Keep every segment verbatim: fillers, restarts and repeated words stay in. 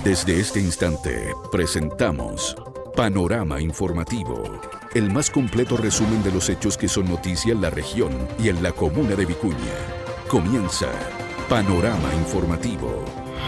Desde este instante presentamos Panorama Informativo, el más completo resumen de los hechos que son noticia en la región y en la comuna de Vicuña. Comienza Panorama Informativo.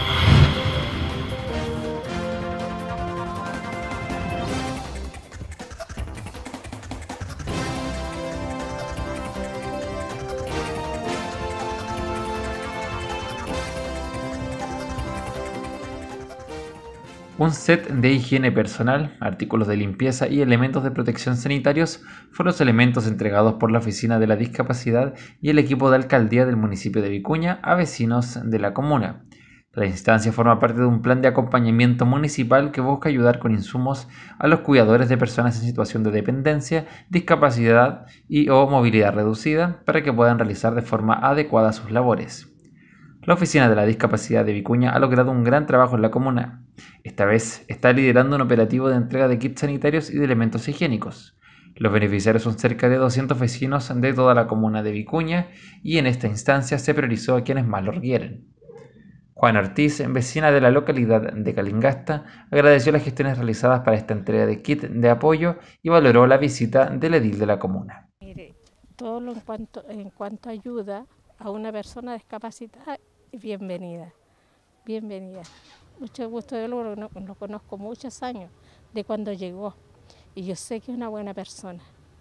Un set de higiene personal, artículos de limpieza y elementos de protección sanitarios fueron los elementos entregados por la Oficina de la Discapacidad y el equipo de alcaldía del municipio de Vicuña a vecinos de la comuna. La instancia forma parte de un plan de acompañamiento municipal que busca ayudar con insumos a los cuidadores de personas en situación de dependencia, discapacidad y o movilidad reducida para que puedan realizar de forma adecuada sus labores. La Oficina de la Discapacidad de Vicuña ha logrado un gran trabajo en la comuna. Esta vez está liderando un operativo de entrega de kits sanitarios y de elementos higiénicos. Los beneficiarios son cerca de doscientos vecinos de toda la comuna de Vicuña y en esta instancia se priorizó a quienes más lo requieren. Juana Ortiz, vecina de la localidad de Calingasta, agradeció las gestiones realizadas para esta entrega de kit de apoyo y valoró la visita del edil de la comuna. Mire, todo lo en cuanto, en cuanto a ayuda a una persona discapacitada, bienvenida, bienvenida. Mucho gusto de verlo, lo, lo conozco muchos años, de cuando llegó, y yo sé que es una buena persona,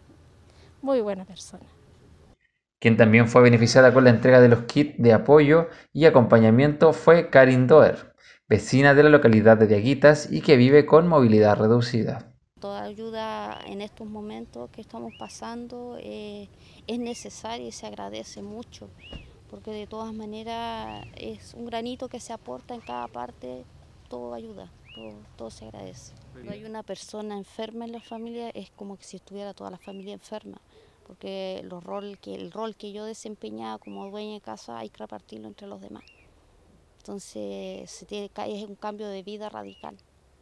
muy buena persona. Quien también fue beneficiada con la entrega de los kits de apoyo y acompañamiento fue Karin Doer, vecina de la localidad de Diaguitas y que vive con movilidad reducida. Toda ayuda en estos momentos que estamos pasando eh, es necesaria y se agradece mucho, porque de todas maneras es un granito que se aporta en cada parte, todo ayuda, todo, todo se agradece. Cuando hay una persona enferma en la familia es como que si estuviera toda la familia enferma, porque los rol que, el rol que yo desempeñaba como dueña de casa hay que repartirlo entre los demás. Entonces se tiene, es un cambio de vida radical.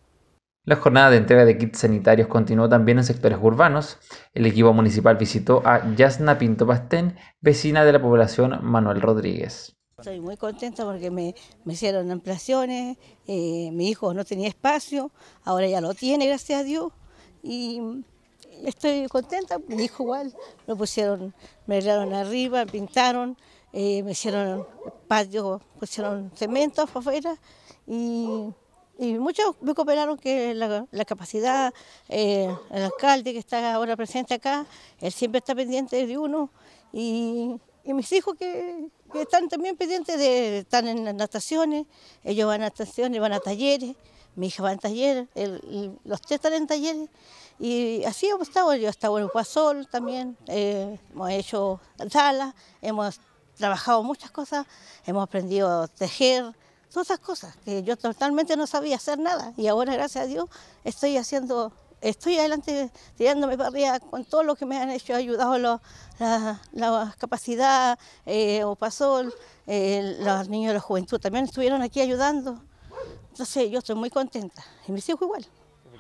La jornada de entrega de kits sanitarios continuó también en sectores urbanos. El equipo municipal visitó a Yasna Pinto Pastén, vecina de la población Manuel Rodríguez. Estoy muy contenta porque me, me hicieron ampliaciones, eh, mi hijo no tenía espacio, ahora ya lo tiene, gracias a Dios, y estoy contenta. Mi hijo igual, lo pusieron, me arreglaron arriba, pintaron, eh, me hicieron patio, pusieron cemento afuera y... Y muchos me cooperaron que la, la capacidad, eh, el alcalde que está ahora presente acá, él siempre está pendiente de uno. Y, y mis hijos que, que están también pendientes de, están en las nataciones, ellos van a nataciones, van a talleres, mi hija va en talleres, el, los tres están en talleres. Y así hemos estado, yo he estado en Upasol también, eh, hemos hecho salas, hemos trabajado muchas cosas, hemos aprendido a tejer. Todas esas cosas que yo totalmente no sabía hacer nada y ahora gracias a Dios estoy haciendo, estoy adelante tirándome para arriba con todo lo que me han hecho, ayudado lo, la, la capacidad, eh, Opasol, eh, los niños de la juventud también estuvieron aquí ayudando, entonces yo estoy muy contenta y mis hijos igual.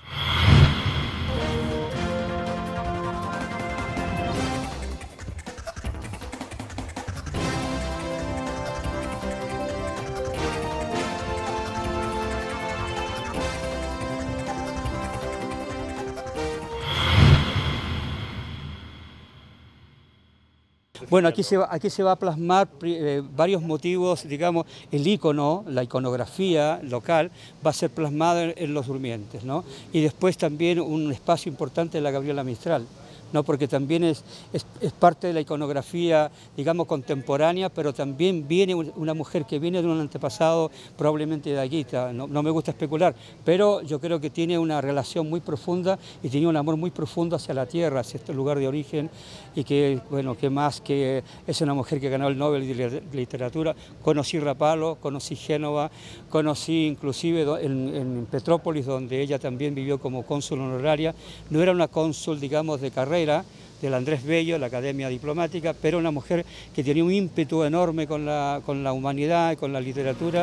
Bueno, aquí se va, aquí se va a plasmar eh, varios motivos, digamos, el icono, la iconografía local va a ser plasmada en, en los durmientes, ¿no? Y después también un espacio importante de la Gabriela Mistral, ¿no? Porque también es, es, es parte de la iconografía, digamos, contemporánea, pero también viene una mujer que viene de un antepasado probablemente de Aguita, no, no me gusta especular, pero yo creo que tiene una relación muy profunda y tenía un amor muy profundo hacia la tierra, hacia este lugar de origen, y que, bueno, que más que es una mujer que ganó el Nobel de Literatura. Conocí Rapallo, conocí Génova, conocí inclusive en, en Petrópolis, donde ella también vivió como cónsul honoraria. No era una cónsul, digamos, de carrera, del Andrés Bello, la Academia Diplomática, pero una mujer que tenía un ímpetu enorme con la, con la humanidad y con la literatura.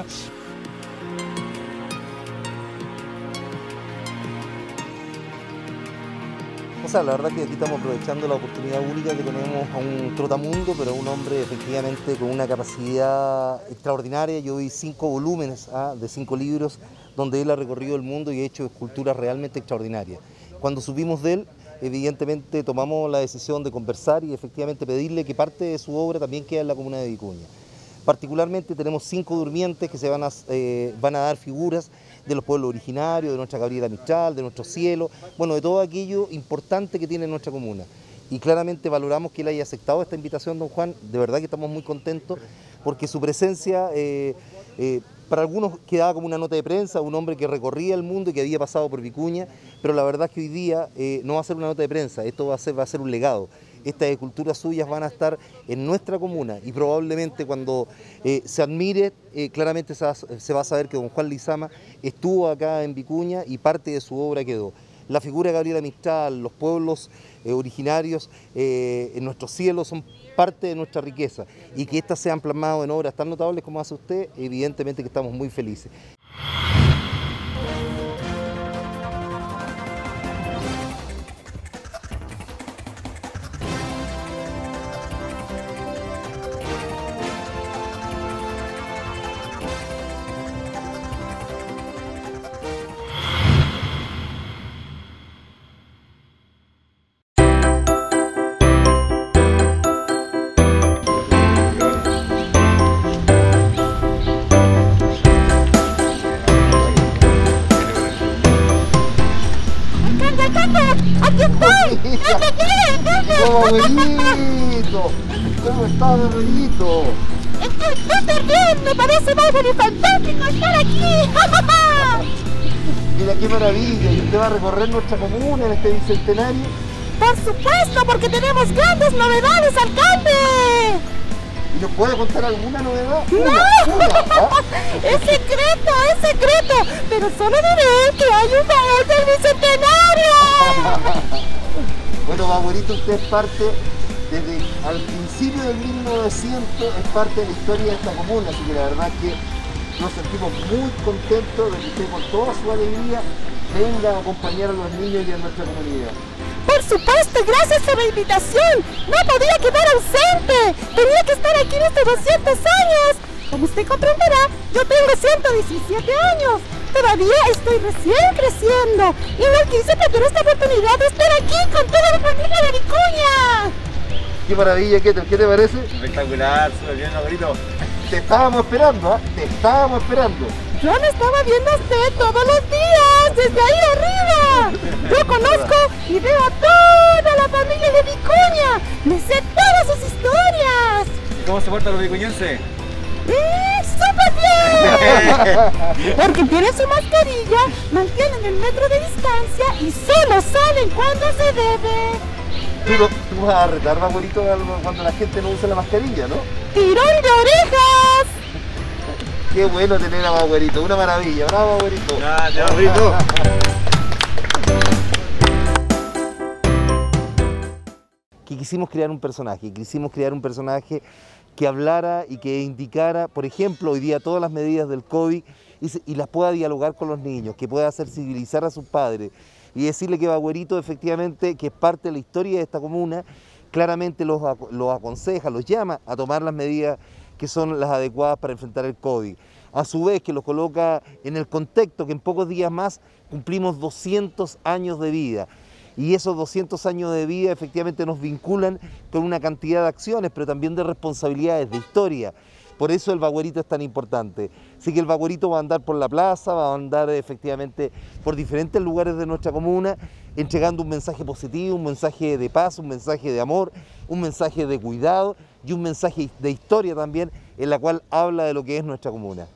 O sea, la verdad que aquí estamos aprovechando la oportunidad única que tenemos a un trotamundo, pero a un hombre efectivamente con una capacidad extraordinaria. Yo vi cinco volúmenes ¿ah? de cinco libros donde él ha recorrido el mundo y ha hecho esculturas realmente extraordinarias. Cuando supimos de él, evidentemente tomamos la decisión de conversar y efectivamente pedirle que parte de su obra también quede en la comuna de Vicuña. Particularmente tenemos cinco durmientes que se van a, eh, van a dar figuras de los pueblos originarios, de nuestra Gabriela Mistral, de nuestro cielo, bueno, de todo aquello importante que tiene nuestra comuna. Y claramente valoramos que él haya aceptado esta invitación, don Juan, de verdad que estamos muy contentos, porque su presencia, eh, eh, para algunos quedaba como una nota de prensa, un hombre que recorría el mundo y que había pasado por Vicuña, pero la verdad es que hoy día eh, no va a ser una nota de prensa, esto va a ser, va a ser un legado. Estas esculturas suyas van a estar en nuestra comuna y probablemente cuando eh, se admire, eh, claramente se va, se va a saber que don Juan Lizama estuvo acá en Vicuña y parte de su obra quedó. La figura de Gabriela Mistral, los pueblos eh, originarios eh, en nuestro cielo son parte de nuestra riqueza y que éstas sean plasmadas en obras tan notables como hace usted, evidentemente que estamos muy felices. ¡Aquí estoy! ¡Oh, abuelito! ¿Cómo estás, abuelito? Estoy súper bien, me parece muy fantástico estar aquí. Mira qué maravilla, y usted va a recorrer nuestra comuna en este bicentenario. Por supuesto, porque tenemos grandes novedades, alcalde. ¿Y nos puede contar alguna novedad? ¡No! Una, una, ¿ah? ¡Es secreto, es secreto! Pero solo diré que hay un baúl del bicentenario. Bueno, abuelito, usted es parte, desde al principio del mil novecientos, es parte de la historia de esta comuna, así que la verdad es que nos sentimos muy contentos de que usted con toda su alegría venga a acompañar a los niños y a nuestra comunidad. Por supuesto, gracias por la invitación. No podía quedar ausente. Tenía que estar aquí en estos doscientos años. Como usted comprenderá, yo tengo ciento diecisiete años. Todavía estoy recién creciendo. Y no quise perder esta oportunidad de estar aquí con toda la familia de Vicuña. Qué maravilla, ¿qué te, ¿qué te parece? Espectacular, súper bien, abuelito. Te estábamos esperando, ¿ah? ¿eh? Te estábamos esperando. Yo me estaba viendo a usted todos los días, desde ahí arriba. Yo conozco y veo a toda la familia de Vicuña. Me sé todas sus historias. ¿Y cómo se portan los vicuñenses? ¡Eh, súper bien! Porque tienen su mascarilla, mantienen el metro de distancia y solo salen cuando se debe. Tú, lo, tú vas a retar, abuelito, cuando la gente no usa la mascarilla, ¿no? ¡Tirón de orejas! Qué bueno tener a abuelito, una maravilla. Bravo, abuelito. Gracias, abuelito. Que quisimos crear un personaje, quisimos crear un personaje que hablara y que indicara, por ejemplo, hoy día todas las medidas del COVID y, se, y las pueda dialogar con los niños, que pueda hacer civilizar a sus padres y decirle que Bagüerito efectivamente, que es parte de la historia de esta comuna, claramente los, los aconseja, los llama a tomar las medidas que son las adecuadas para enfrentar el COVID. A su vez que los coloca en el contexto que en pocos días más cumplimos doscientos años de vida. Y esos doscientos años de vida efectivamente nos vinculan con una cantidad de acciones, pero también de responsabilidades, de historia. Por eso el Bagüerito es tan importante. Así que el Bagüerito va a andar por la plaza, va a andar efectivamente por diferentes lugares de nuestra comuna, entregando un mensaje positivo, un mensaje de paz, un mensaje de amor, un mensaje de cuidado y un mensaje de historia también, en la cual habla de lo que es nuestra comuna.